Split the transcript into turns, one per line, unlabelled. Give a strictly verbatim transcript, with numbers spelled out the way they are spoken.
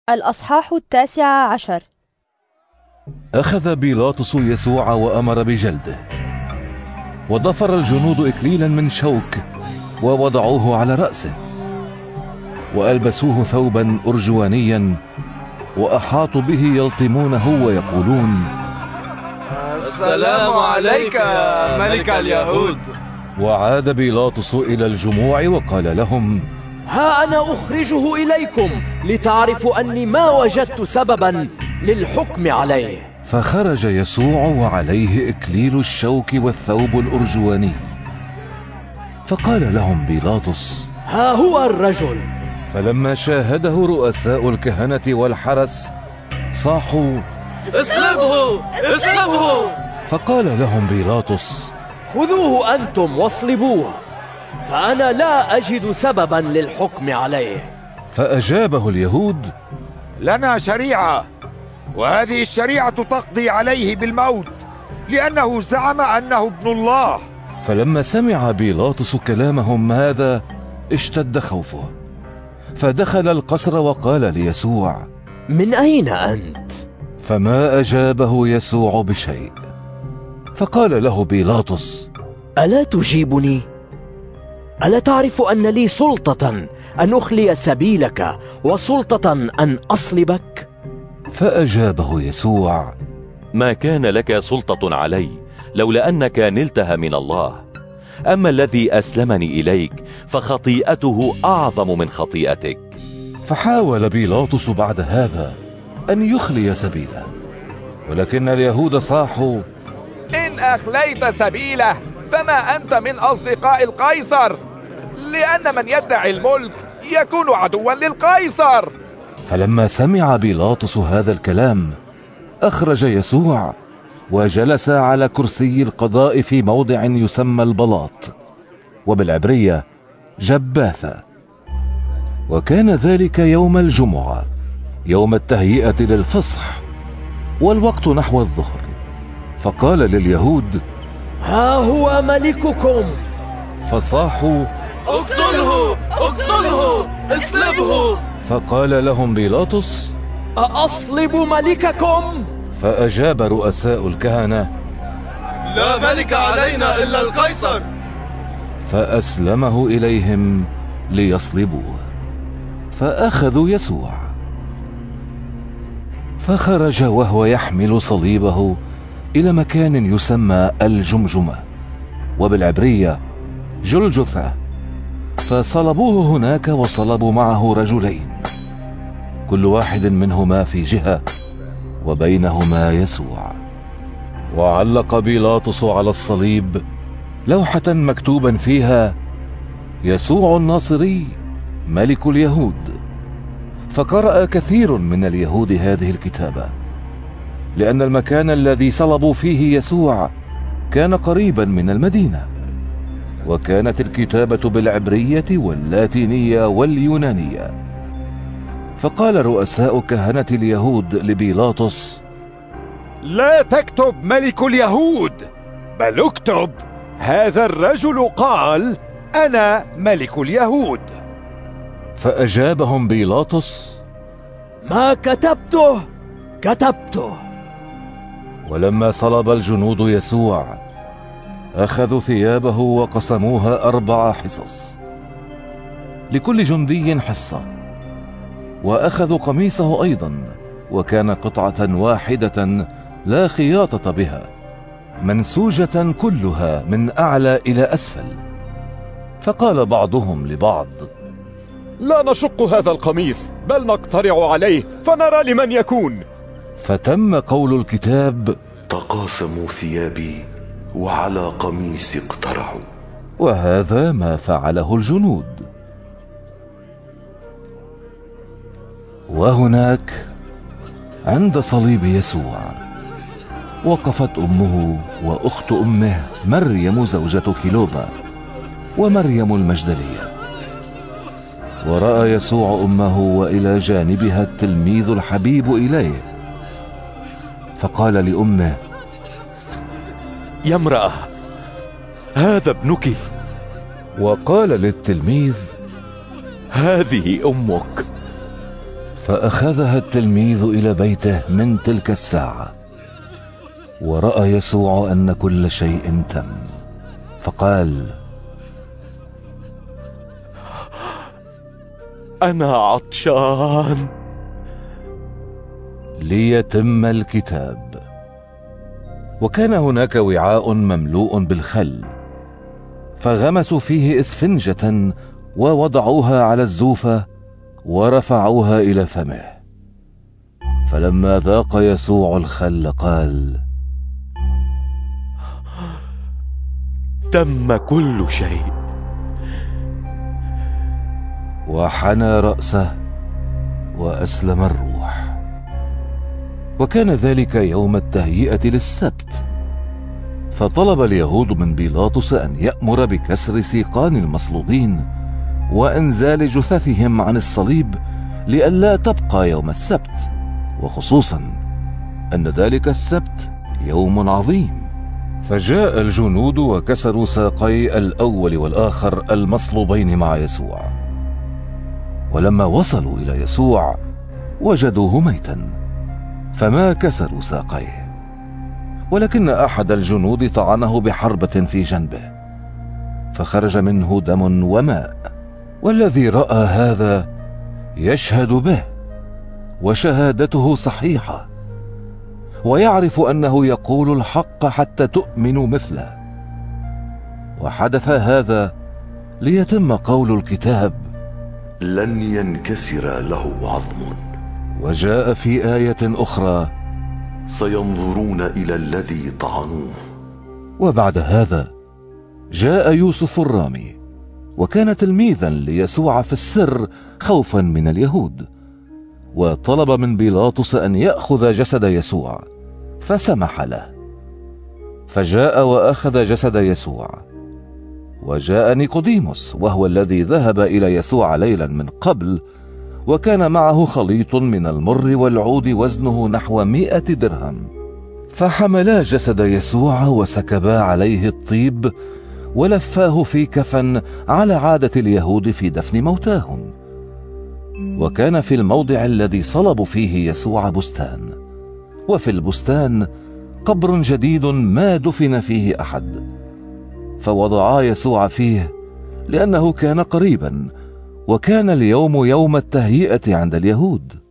الأصحاح التاسع عشر.
أخذ بيلاطس يسوع وأمر بجلده، وضفر الجنود إكليلا من شوك ووضعوه على رأسه، وألبسوه ثوبا أرجوانيا، وأحاطوا به يلطمونه ويقولون:
السلام عليك يا ملك اليهود.
وعاد بيلاطس إلى الجموع وقال لهم:
ها أنا أخرجه إليكم لتعرفوا أني ما وجدت سببا للحكم عليه.
فخرج يسوع وعليه إكليل الشوك والثوب الأرجواني. فقال لهم بيلاطس:
ها هو الرجل.
فلما شاهده رؤساء الكهنة والحرس صاحوا:
اصلبه اصلبه.
فقال لهم بيلاطس:
خذوه أنتم واصلبوه، فأنا لا أجد سببا للحكم عليه.
فأجابه اليهود:
لنا شريعة، وهذه الشريعة تقضي عليه بالموت، لأنه زعم أنه ابن الله.
فلما سمع بيلاطس كلامهم هذا اشتد خوفه، فدخل القصر وقال ليسوع:
من أين أنت؟
فما أجابه يسوع بشيء. فقال له بيلاطس:
ألا تجيبني؟ ألا تعرف أن لي سلطة أن أخلي سبيلك وسلطة أن أصلبك؟
فأجابه يسوع:
ما كان لك سلطة علي لولا أنك نلتها من الله، أما الذي أسلمني إليك فخطيئته أعظم من خطيئتك.
فحاول بيلاطس بعد هذا أن يخلي سبيله، ولكن اليهود صاحوا:
إن أخليت سبيله فما أنت من أصدقاء القيصر، لأن من يدعي الملك يكون عدوا للقيصر.
فلما سمع بيلاطس هذا الكلام أخرج يسوع وجلس على كرسي القضاء في موضع يسمى البلاط، وبالعبرية جباثة. وكان ذلك يوم الجمعة، يوم التهيئة للفصح، والوقت نحو الظهر. فقال لليهود:
ها هو ملككم.
فصاحوا:
اقتله اقتله اصلبه.
فقال لهم بيلاطس:
أأصلب ملككم؟
فأجاب رؤساء الكهنة:
لا ملك علينا إلا القيصر.
فأسلمه إليهم ليصلبوه. فأخذوا يسوع، فخرج وهو يحمل صليبه إلى مكان يسمى الجمجمة، وبالعبرية جلجثة. فصلبوه هناك، وصلبوا معه رجلين، كل واحد منهما في جهة، وبينهما يسوع. وعلق بيلاطس على الصليب لوحة مكتوبا فيها: يسوع الناصري ملك اليهود. فقرأ كثير من اليهود هذه الكتابة، لأن المكان الذي صلبوا فيه يسوع كان قريبا من المدينة، وكانت الكتابة بالعبرية واللاتينية واليونانية. فقال رؤساء كهنة اليهود لبيلاطس:
لا تكتب ملك اليهود، بل اكتب: هذا الرجل قال أنا ملك اليهود.
فأجابهم بيلاطس:
ما كتبته كتبته.
ولما صلب الجنود يسوع أخذوا ثيابه وقسموها أربع حصص، لكل جندي حصة، وأخذوا قميصه أيضا، وكان قطعة واحدة لا خياطة بها، منسوجة كلها من أعلى إلى أسفل. فقال بعضهم لبعض:
لا نشق هذا القميص، بل نقترع عليه فنرى لمن يكون.
فتم قول الكتاب:
تقاسموا ثيابي وعلى قميصي اقترعوا.
وهذا ما فعله الجنود. وهناك عند صليب يسوع وقفت أمه وأخت أمه مريم زوجة كلوبا ومريم المجدلية. ورأى يسوع أمه وإلى جانبها التلميذ الحبيب إليه، فقال لأمه:
يا امرأة، هذا ابنك.
وقال للتلميذ:
هذه أمك.
فأخذها التلميذ إلى بيته من تلك الساعة، ورأى يسوع أن كل شيء تم، فقال:
أنا عطشان.
ليتم الكتاب. وكان هناك وعاء مملوء بالخل، فغمسوا فيه إسفنجة ووضعوها على الزوفة ورفعوها إلى فمه. فلما ذاق يسوع الخل قال:
تم كل شيء.
وحنى رأسه وأسلم الروح. وكان ذلك يوم التهيئة للسبت، فطلب اليهود من بيلاطس أن يأمر بكسر سيقان المصلوبين وإنزال جثثهم عن الصليب لئلا تبقى يوم السبت، وخصوصا أن ذلك السبت يوم عظيم. فجاء الجنود وكسروا ساقي الأول والآخر المصلوبين مع يسوع. ولما وصلوا إلى يسوع وجدوه ميتا، فما كسروا ساقيه، ولكن أحد الجنود طعنه بحربة في جنبه، فخرج منه دم وماء. والذي رأى هذا يشهد به، وشهادته صحيحة، ويعرف أنه يقول الحق حتى تؤمنوا مثله. وحدث هذا ليتم قول الكتاب:
لن ينكسر له عظم.
وجاء في آية أخرى:
سينظرون إلى الذي طعنوه.
وبعد هذا جاء يوسف الرامي، وكان تلميذا ليسوع في السر خوفا من اليهود، وطلب من بيلاطس أن يأخذ جسد يسوع، فسمح له. فجاء وأخذ جسد يسوع. وجاء نيقوديموس، وهو الذي ذهب إلى يسوع ليلا من قبل، وكان معه خليط من المر والعود وزنه نحو مئة درهم، فحملا جسد يسوع وسكبا عليه الطيب ولفاه في كفن على عادة اليهود في دفن موتاهم. وكان في الموضع الذي صلبوا فيه يسوع بستان، وفي البستان قبر جديد ما دفن فيه أحد، فوضعا يسوع فيه لأنه كان قريبا، وكان اليوم يوم التهيئة عند اليهود.